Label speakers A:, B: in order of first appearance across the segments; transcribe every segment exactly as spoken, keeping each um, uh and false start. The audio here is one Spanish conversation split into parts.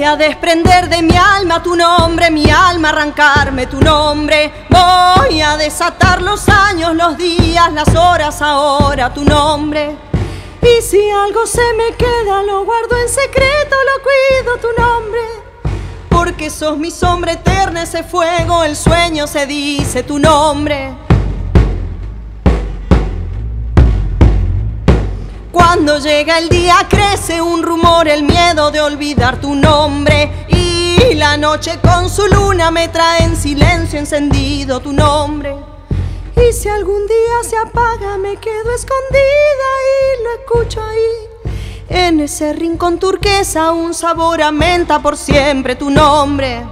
A: a desprender de mi alma tu nombre, mi alma arrancarme tu nombre. Voy a desatar los años, los días, las horas, ahora tu nombre. Y si algo se me queda, lo guardo en secreto, lo cuido tu nombre. Porque sos mi sombra eterna, ese fuego, el sueño se dice tu nombre. Cuando llega el día crece un rumor, el miedo de olvidar tu nombre. Y la noche con su luna me trae en silencio encendido tu nombre. Y si algún día se apaga me quedo escondida y lo escucho ahí. En ese rincón turquesa un sabor a menta, por siempre tu nombre.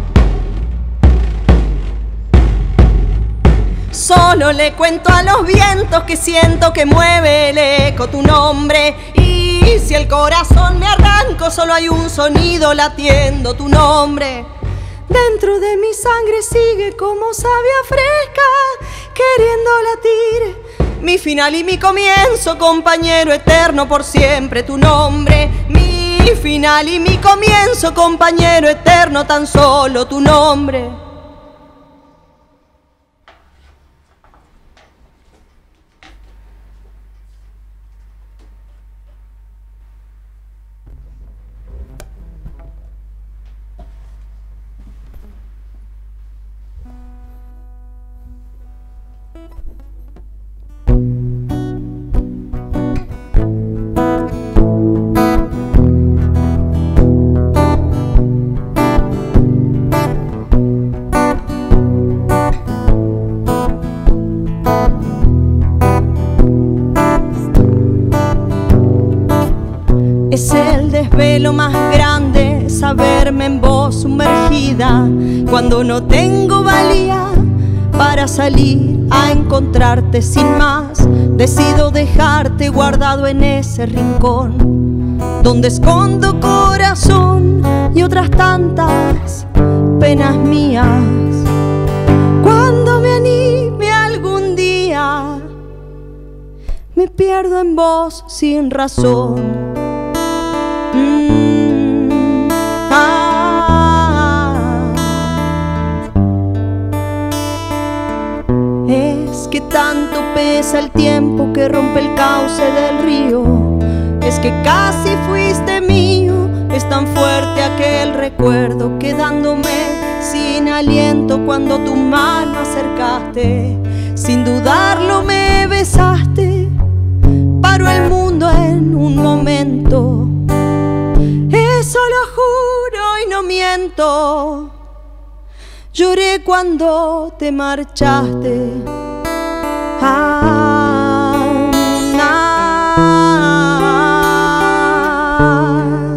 A: Solo le cuento a los vientos que siento que mueve el eco tu nombre. Y si el corazón me arranco, solo hay un sonido latiendo tu nombre. Dentro de mi sangre sigue como savia fresca, queriendo latir. Mi final y mi comienzo, compañero eterno, por siempre tu nombre. Mi final y mi comienzo, compañero eterno, tan solo tu nombre. Es el desvelo más grande, saberme en vos sumergida, cuando no tengo valía para salir a encontrarte sin más. Decido dejarte guardado en ese rincón, donde escondo corazón y otras tantas penas mías. Cuando me anime algún día, me pierdo en vos sin razón. Mm, ah. Es que tanto pesa el tiempo que rompe el cauce del río. Es que casi fuiste mío. Es tan fuerte aquel recuerdo, quedándome sin aliento cuando tu mano acercaste. Sin dudarlo me besaste. Paró el mundo en un momento. Eso lo juro y no miento. Lloré cuando te marchaste. Ah, ah.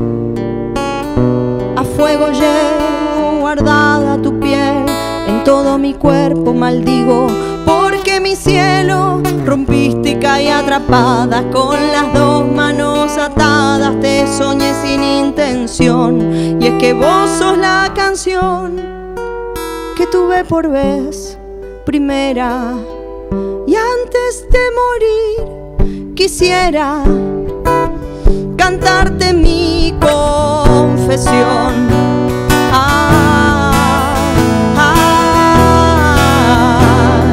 A: A fuego llevo guardada tu piel, en todo mi cuerpo maldigo, porque mi cielo rompiste y caí atrapada. Con las dos manos atadas te soñé sin intención. Y es que vos sos la canción que tuve por vez primera. Y antes de morir quisiera cantarte mi confesión. Ah, ah.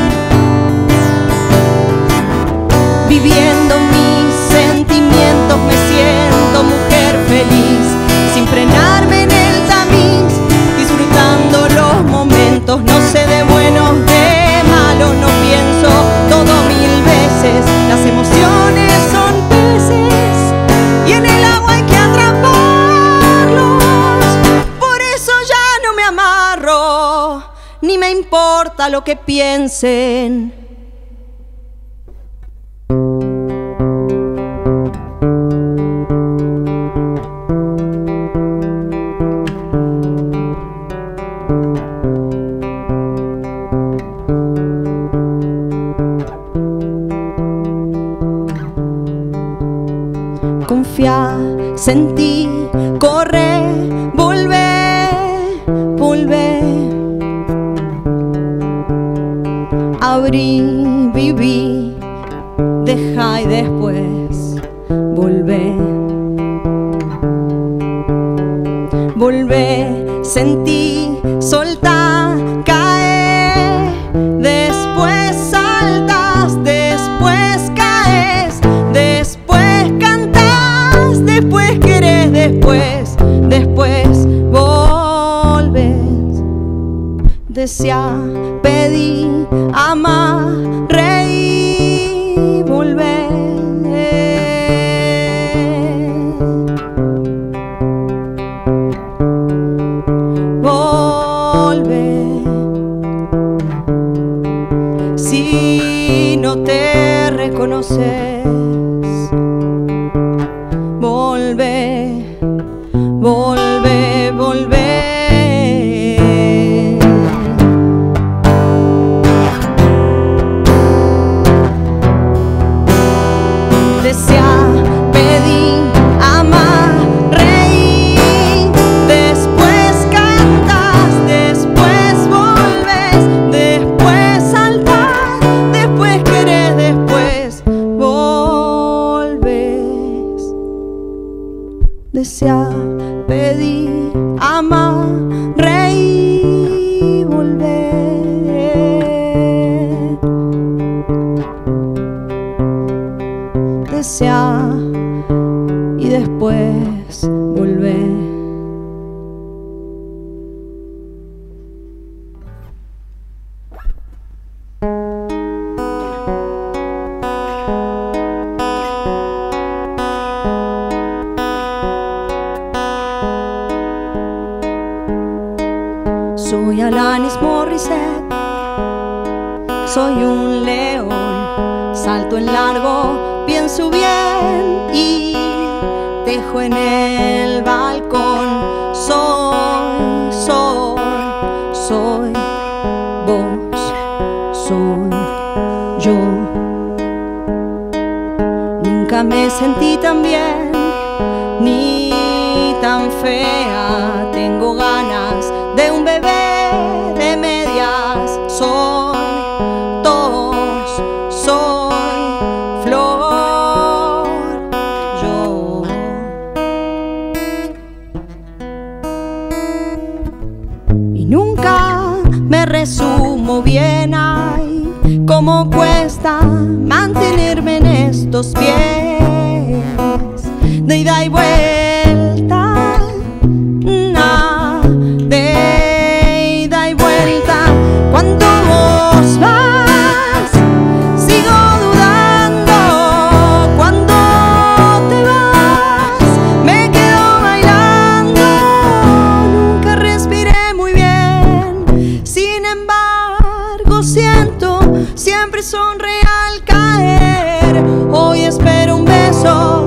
A: Viviendo mis sentimientos me siento mujer feliz, sin frenarme en el tamiz, disfrutando los momentos. No sé de buenos, de malos, no pienso todo mil veces. Las emociones son peces y en el agua hay que atraparlos. Por eso ya no me amarro, ni me importa lo que piensen. Confía, sentí, corre, volvé, volvé. Abrí, viví, deja y después volvé. volvé, sentí, soltá, cae, después saltas, después caes, después cantás, después querés, después, después volvés. Deseá, pedí, amá, reí, volver. Volver. Si no te reconoces, volver, volver, volver. Deseá, pedí, amá, reí, después cantás, después volvés, después saltás, después querés, después volvés. Deseá, pedí, amá, reí, volver. Deseá y después volver. Soy Alanis Morissette, soy un león, salto en largo, pienso bien y dejo en el balcón. Soy, soy, soy vos, soy yo. Nunca me sentí tan bien ni tan fea. Tengo ganas de un bebé de medias. Soy tos, soy flor, yo. Y nunca me resumo bien, ay, cómo cuesta mantenerme en estos pies de ida y vuelta. Cuando vos vas, sigo dudando. Cuando te vas, me quedo bailando. Nunca respiré muy bien, sin embargo siento, siempre sonreí al caer. Hoy espero un beso.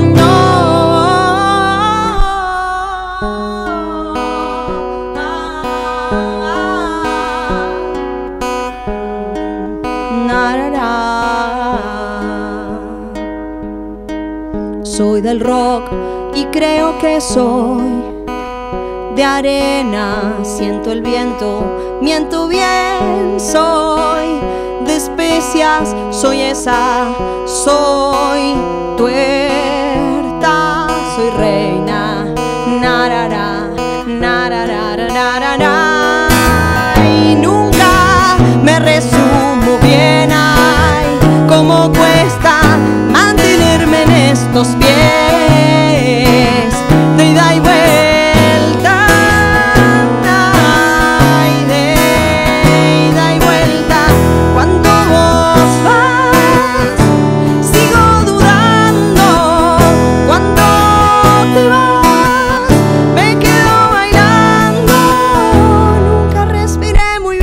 A: Soy del rock y creo que soy de arena. Siento el viento, miento bien. Soy de especias, soy esa, soy tuerta, soy reina. Narara, narara, narara. Y nunca me resumo bien, ay, cómo cuesta mantenerme en estos pies de ida y vuelta, ay, de ida y vuelta. Cuando vos vas, sigo dudando. Cuando te vas, me quedo bailando. Nunca respiré muy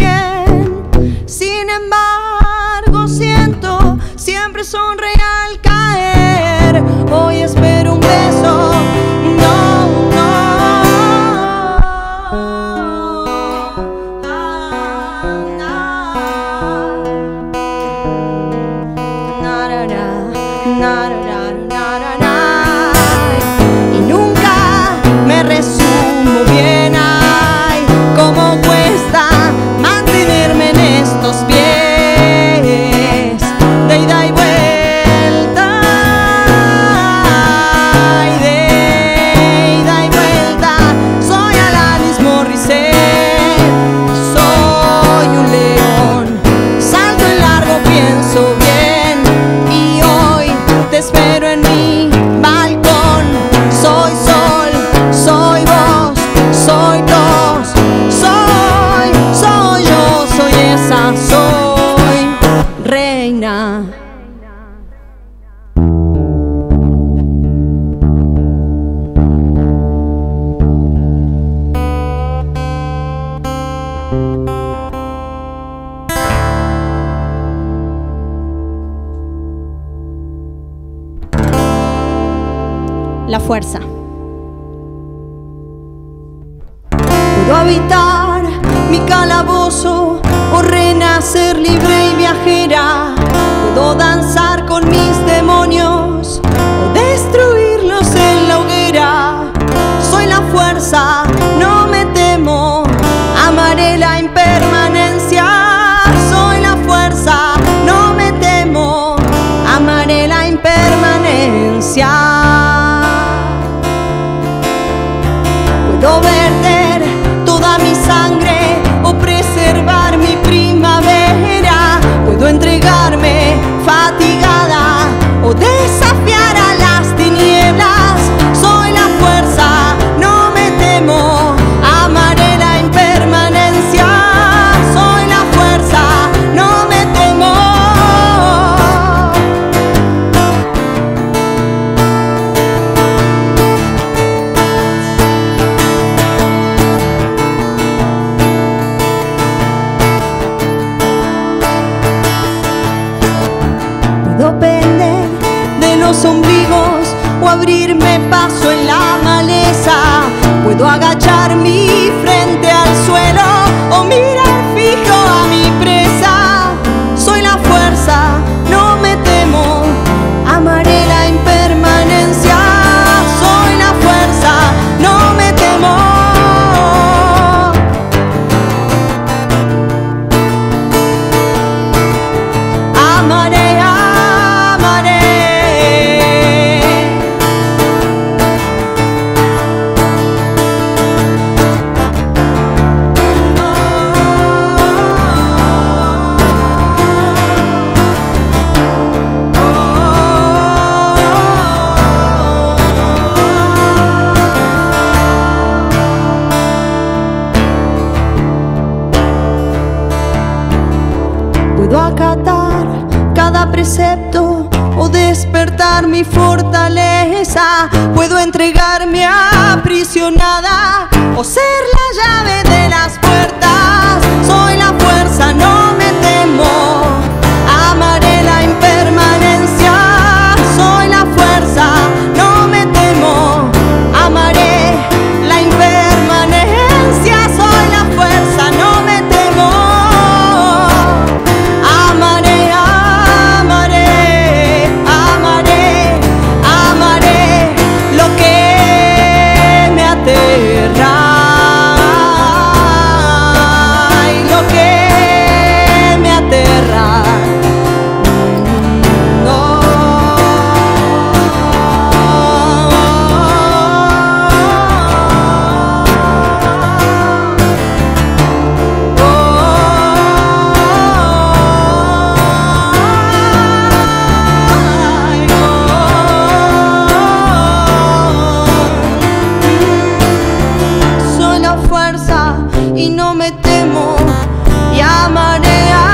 A: la fuerza. Puedo habitar mi calabozo o renacer libre y viajera. Puedo danzar con mis demonios o destruirlos en la hoguera. Soy la fuerza, no me temo, amaré la impermanencia. Soy la fuerza, no me temo, amaré la impermanencia. Puedo verter toda mi sangre o preservar mi primavera. Puedo entregarme fatigada o desafiar a las tinieblas. Soy la fuerza, no me temo, amaré la impermanencia. Soy la fuerza, no me temo. Puedo pender de los ombligos o abrirme paso en la maleza. Puedo agachar mi frente al suelo o mirar fijo a mi presa. Soy la fuerza, no me temo, amaré la impermanencia. Soy la fuerza, no me temo. Amaré, amaré. Puedo acatar cada precepto o despertar mi fortaleza. Puedo entregarme aprisionada o ser la llave de las puertas. Soy la fuerza, no me temo, amaré la impermanencia. Soy la fuerza, no me temo, amaré la impermanencia. Soy la fuerza, no me temo. Amaré, amaré, amaré, amaré lo que me aterra y lo que me aterra. No. Soy la fuerza y no me temo y amaré.